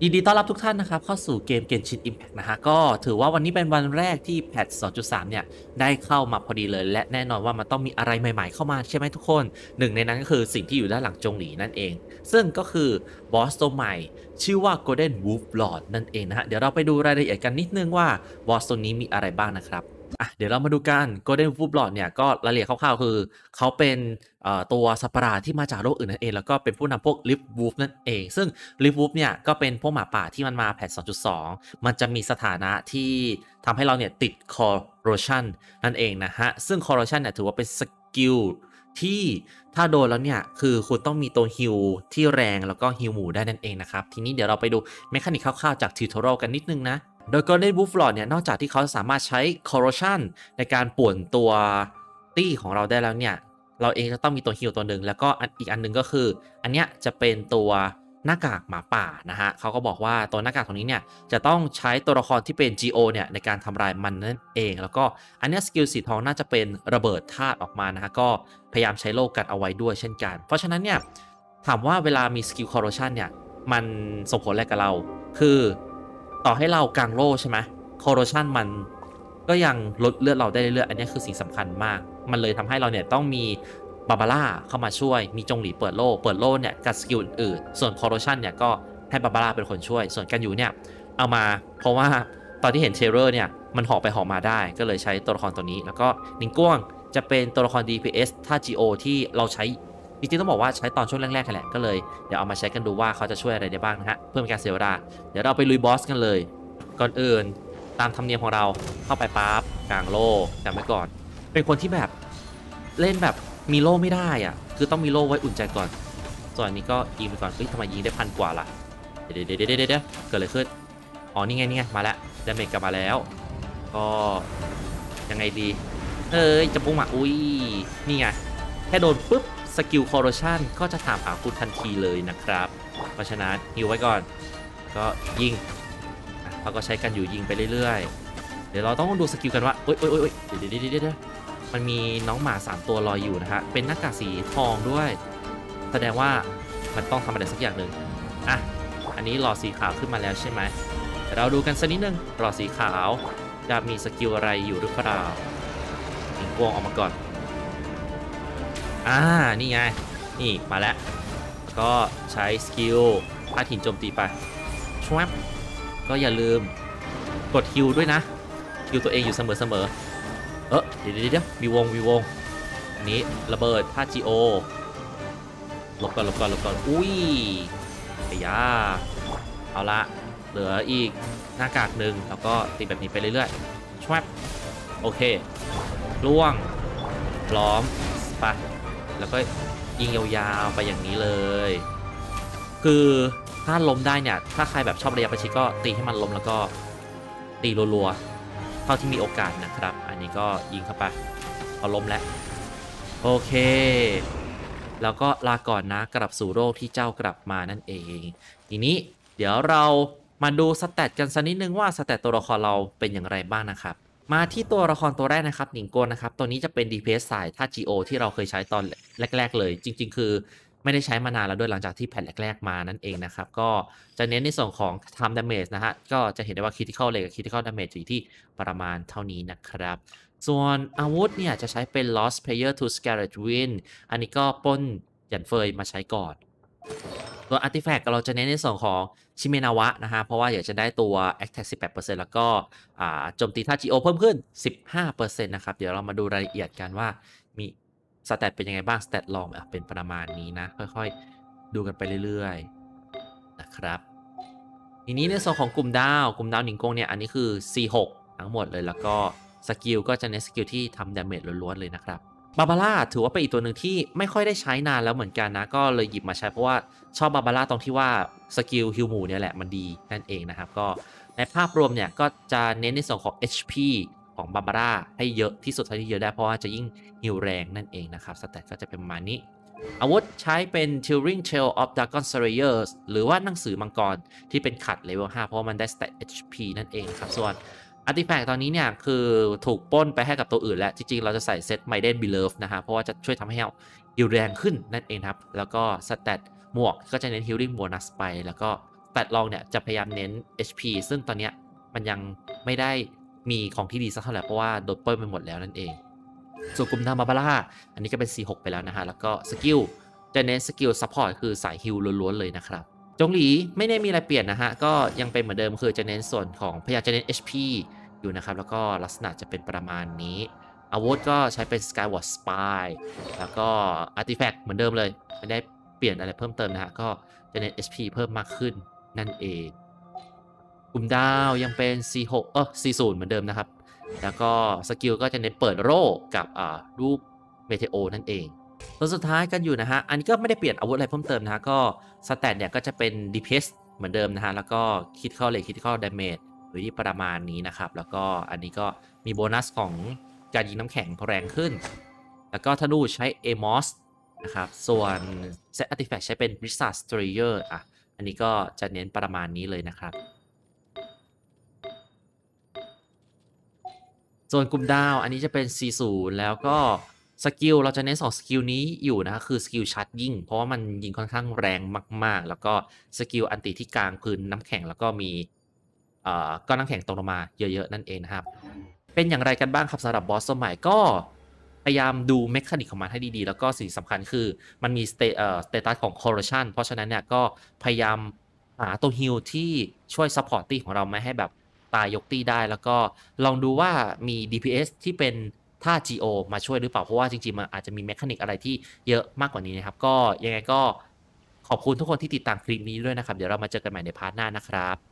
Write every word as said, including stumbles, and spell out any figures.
ยินดีต้อนรับทุกท่านนะครับเข้าสู่เกม Genshin Impact นะฮะก็ถือว่าวันนี้เป็นวันแรกที่แพท สองจุดสาม เนี่ยได้เข้ามาพอดีเลยและแน่นอนว่ามันต้องมีอะไรใหม่ๆเข้ามาใช่ไหมทุกคนหนึ่งในนั้นก็คือสิ่งที่อยู่ด้านหลังจงหลีนั่นเองซึ่งก็คือบอสตัวใหม่ชื่อว่า Golden Wolf Lord นั่นเองนะฮะเดี๋ยวเราไปดูรายละเอียดกันนิดนึงว่าบอสตัวนี้มีอะไรบ้างนะครับอ่ะเดี๋ยวเรามาดูกัน Golden Wolf Lord เนี่ยก็รายละเอียดคร่าวๆคือเขาเป็นตัวสัตว์ประหลาดที่มาจากโลกอื่นนั่นเองแล้วก็เป็นผู้นำพวก Rift Wolf นั่นเองซึ่ง Rift Wolf เนี่ยก็เป็นพวกหมาป่าที่มันมาแพท สองจุดสอง มันจะมีสถานะที่ทำให้เราเนี่ยติด Corrosion นั่นเองนะฮะซึ่ง Corrosion เนี่ยถือว่าเป็นสกิลที่ถ้าโดนแล้วเนี่ยคือคุณต้องมีตัวฮิลที่แรงแล้วก็ฮิลหมู่ได้นั่นเองนะครับทีนี้เดี๋ยวเราไปดูเมคานิกคร่าวๆจากทิวทอเรียลกันนิดนึงนะโดย Golden Wolf Lord เนี่ยนอกจากที่เขาสามารถใช้ Corrosion ในการป่วนตัวตี้ของเราได้แล้วเนี่ยเราเองจะต้องมีตัวฮิลตัวหนึ่งแล้วก็อีกอันนึงก็คืออันเนี้ยจะเป็นตัวหน้ากากหมาป่านะฮะเขาก็บอกว่าตัวหน้ากากตรงนี้เนี่ยจะต้องใช้ตัวละครที่เป็น จี โอ เนี่ยในการทำลายมันนั่นเองแล้วก็อันนี้สกิลสีทองน่าจะเป็นระเบิดธาตุออกมานะฮะก็พยายามใช้โล่กันเอาไว้ด้วยเช่นกันเพราะฉะนั้นเนี่ยถามว่าเวลามีสกิลคอร์โรชันเนี่ยมันส่งผลอะไรกับเราคือต่อให้เรากางโล่ใช่ไหมคอร์โรชันมันก็ยังลดเลือดเราได้เรื่อยๆอันนี้คือสิ่งสำคัญมากมันเลยทำให้เราเนี่ยต้องมีบาบาร่าเข้ามาช่วยมีจงหลีเปิดโล่เปิดโล่เนี่ยกับสกิลอื่นๆส่วนคอร์โรชันเนี่ยก็ให้บาบาร่าเป็นคนช่วยส่วนกันอยู่เนี่ยเอามาเพราะว่าตอนที่เห็นเทเลอร์เนี่ยมันหอกไปหอกมาได้ก็เลยใช้ตัวละครตัวนี้แล้วก็นิงก้วงจะเป็นตัวละคร ดี พี เอส ถ้า จี โอ ที่เราใช้จริงๆต้องบอกว่าใช้ตอนช่วงแรกๆกันแหละก็เลยเดี๋ยวเอามาใช้กันดูว่าเขาจะช่วยอะไรได้บ้างนะฮะเพื่อเป็นการเสียเวลาเดี๋ยวเราไปลุยบอสกันเลยก่อนอื่นตามธรรมเนียมของเราเข้าไปปั๊บกลางโล่จำไว้ก่อนเป็นคนที่แบบเล่นแบบมีโล่ไม่ได้อ่ะคือต้องมีโล่ไว้อุ่นใจก่อนส่วนอันนี้ก็ยิงไปก่อนเฮ้ยทำไมยิงได้พันกว่าล่ะเดี๋ยวเดี๋ยวเดี๋ยวเดี๋ยวเกิดอะไรขึ้นอ๋อนี่ไงนี่ไงมาแล้วดาเมจกลับมาแล้วก็ยังไงดีเอ้ยจะปุ้งมาอุ้ยนี่ไงแค่โดนปุ๊บสกิลคอร์โรชันก็จะถามหาคุณทันทีเลยนะครับเพราะฉะนั้นฮิวไว้ก่อนก็ยิงเราก็ใช้กันอยู่ยิงไปเรื่อยๆเดี๋ยวเราต้องดูสกิลกันว่าโอ๊ยโอ๊ยโอ๊ยเดี๋ยวเดี๋ยวเดี๋ยวมันมีน้องหมาสามตัวลอยอยู่นะฮะเป็นหน้ากากสีทองด้วยแสดงว่ามันต้องทำอะไรสักอย่างหนึ่งอ่ะอันนี้หลอดสีขาวขึ้นมาแล้วใช่ไหมเราดูกันสักนิดนึงหลอดสีขาวจะมีสกิลอะไรอยู่หรือเปล่ายิงกวงออกมาก่อนอ่านี่ไงนี่มาแล้วก็ใช้สกิลพาดหินโจมตีไปช่วยก็อย่าลืมกดฮิวด้วยนะฮิวตัวเองอยู่เสมอเสมอเออเดี๋ยวเดี๋ยวมีวงมีวงอันนี้ระเบิดพาด จี โอ หลบก่อนหลบก่อนหลบก่อนอุ้ยไอ้ยาเอาละเหลืออีกหน้ากากหนึ่งแล้วก็ตีแบบนี้ไปเรื่อยๆช่วยโอเคล่วงพร้อมไปแล้วก็ยิงยาวๆไปอย่างนี้เลยคือถ้าล้มได้เนี่ยถ้าใครแบบชอบระยะประชิดก็ตีให้มันล้มแล้วก็ตีรัวๆเท่าที่มีโอกาสนะครับอันนี้ก็ยิงเข้าไปพอล้มแล้วโอเคแล้วก็ลาก่อนนะกลับสู่โลกที่เจ้ากลับมานั่นเองทีนี้เดี๋ยวเรามาดูสแตทกันสักนิดนึงว่าสแตทตัวละครเราเป็นอย่างไรบ้างนะครับมาที่ตัวละครตัวแรกนะครับหนิงโกนนะครับตัวนี้จะเป็น ดี พี เอส สายท่า จี โอ ที่เราเคยใช้ตอนแรกๆเลยจริงๆคือไม่ได้ใช้มานานแล้วด้วยหลังจากที่แพทแรกๆมานั่นเองนะครับก็จะเน้นในส่วนของ time damage นะฮะก็จะเห็นได้ว่า critical rate กับ critical damage อยู่ที่ประมาณเท่านี้นะครับส่วนอาวุธเนี่ยจะใช้เป็น lost player to scarlet wind อันนี้ก็ปล้นหยันเฟยมาใช้ก่อนตัว artifact เราจะเน้นในส่วนของชิเมนาวะนะฮะเพราะว่าอยากจะได้ตัว attack สิบแปดเปอร์เซ็นต์ แล้วก็โจมตีท่า จี โอ เพิ่มขึ้น สิบห้าเปอร์เซ็นต์ นะครับเดี๋ยวเรามาดูรายละเอียดกันว่ามีสแตทเป็นยังไงบ้างสแตทลองเป็นประมาณนี้นะค่อยๆดูกันไปเรื่อยๆนะครับทีนี้ในส่วนของกลุ่มดาวกลุ่มดาวหนิงกงเนี่ยอันนี้คือ ซี หก ทั้งหมดเลยแล้วก็สกิลก็จะเน้นสกิลที่ทำดาเมจล้วนๆเลยนะครับบาบาร่าถือว่าเป็นอีกตัวหนึ่งที่ไม่ค่อยได้ใช้นานแล้วเหมือนกันนะก็เลยหยิบมาใช้เพราะว่าชอบบาบาร่าตรงที่ว่าสกิลฮิวหมู่เนี่ยแหละมันดีนั่นเองนะครับก็ในภาพรวมเนี่ยก็จะเน้นในส่วนของ เอช พี ของบาบาร่าให้เยอะที่สุดเท่าที่เยอะได้เพราะว่าจะยิ่งฮิวแรงนั่นเองนะครับสแตทก็จะเป็นประมาณนี้อาวุธใช้เป็น Turing Tale of Dragon Slayers หรือว่าหนังสือมังกรที่เป็นขัดเลเวลห้าเพราะมันได้สแตท เอช พี นั่นเองครับส่วนอาร์ติแฟกต์ตอนนี้เนี่ยคือถูกป้นไปให้กับตัวอื่นแล้วจริงๆเราจะใส่เซต Maiden Beloved นะฮะเพราะว่าจะช่วยทำให้เราฮิลแรงขึ้นนั่นเองครับแล้วก็สแตทหมวกก็จะเน้น Healing Bonus ไปแล้วก็แฟตลองเนี่ยจะพยายามเน้น เอช พี ซึ่งตอนเนี้ยมันยังไม่ได้มีของที่ดีสักเท่าไหร่เพราะว่าโดนเปิ้ลไปหมดแล้วนั่นเองส่วนกลุ่มดามาบาร่าอันนี้ก็เป็น ซี หก ไปแล้วนะฮะแล้วก็สกิลจะเน้นสกิลซัพพอร์ตคือสายฮิลล้วนๆเลยนะครับจงหลีไม่ได้มีอะไรเปลี่ยนนะฮะก็ยังเป็นเหมือนเดิมคือจะเน้นส่วนของพยายามจะเน้น เอช พี อยู่นะครับแล้วก็ลักษณะจะเป็นประมาณนี้อาวุธก็ใช้เป็น Skyward Spy แล้วก็ Artifact เหมือนเดิมเลยไม่ได้เปลี่ยนอะไรเพิ่มเติมนะฮะก็จะเน้น เอช พี เพิ่มมากขึ้นนั่นเองกลุ่มดาวยังเป็น ซี หก เออ ซี ศูนย์ เหมือนเดิมนะครับแล้วก็สกิลก็จะเน้นเปิดโร่กับอ่ารูปเมเทโอนั่นเองตัวสุดท้ายกันอยู่นะฮะอันนี้ก็ไม่ได้เปลี่ยนอาวุธอะไรเพิ่มเติมนะฮะก็สแตทเนี่ยก็จะเป็น ดี พี เอส เหมือนเดิมนะฮะแล้วก็ Critical Rate Critical Damage อยู่ที่ประมาณนี้นะครับแล้วก็อันนี้ก็มีโบนัสของการยิงน้ำแข็งแรงขึ้นแล้วก็ธนูใช้ เอ เอ็ม โอ เอส นะครับส่วน Set Artifact ใช้เป็น Blizzard Strayer อ่ะอันนี้ก็จะเน้นประมาณนี้เลยนะครับส่วนกลุ่มดาวอันนี้จะเป็น ซี ศูนย์ แล้วก็สกิลเราจะเน้นสองสกิลนี้อยู่นะคือสกิลชาร์จยิงเพราะว่ามันยิงค่อนข้างแรงมากๆแล้วก็สกิลอันติที่กลางพื้นน้ำแข็งแล้วก็มีก้อนน้ำแข็งตกลงมาเยอะๆนั่นเองนะครับเป็นอย่างไรกันบ้างครับสำหรับบอสตัวใหม่ก็พยายามดูเมคานิกของมันให้ดีๆแล้วก็สิ่งสำคัญคือมันมีสเตเอ่อสเตตัสของ corrosion เพราะฉะนั้นเนี่ยก็พยายามหาตัวฮิลที่ช่วยซัพพอร์ตตี้ของเราไม่ให้แบบตายยกตี้ได้แล้วก็ลองดูว่ามี ดี พี เอส ที่เป็นท่า จี โอ มาช่วยหรือเปล่าเพราะว่าจริงๆมันอาจจะมีเมคานิกอะไรที่เยอะมากกว่านี้นะครับก็ยังไงก็ขอบคุณทุกคนที่ติดตามคลิปนี้ด้วยนะครับเดี๋ยวเรามาเจอกันใหม่ในพาร์ทหน้านะครับ